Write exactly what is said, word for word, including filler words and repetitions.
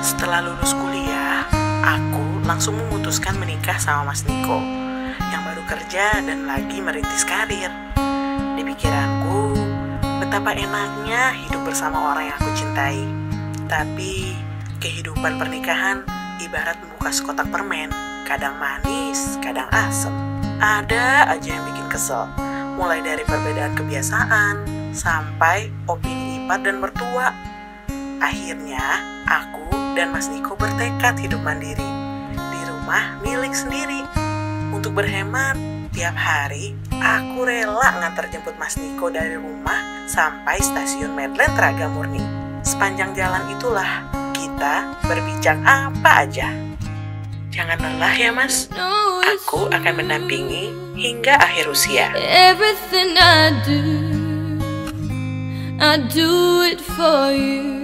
Setelah lulus kuliah, aku langsung memutuskan menikah sama Mas Niko yang baru kerja dan lagi merintis karir. Di pikiranku, betapa enaknya hidup bersama orang yang aku cintai. Tapi, kehidupan pernikahan ibarat membuka sekotak permen, kadang manis, kadang asem. Ada aja yang bikin kesel, mulai dari perbedaan kebiasaan, sampai opini ipar dan mertua. Akhirnya, aku dan Mas Niko bertekad hidup mandiri, di rumah milik sendiri. Untuk berhemat, tiap hari aku rela ngantar jemput Mas Niko dari rumah sampai stasiun Medland Teraga Murni. Sepanjang jalan itulah kita berbincang apa aja. Jangan lelah ya Mas, aku akan mendampingi hingga akhir usia. Everything I do, I do it for you.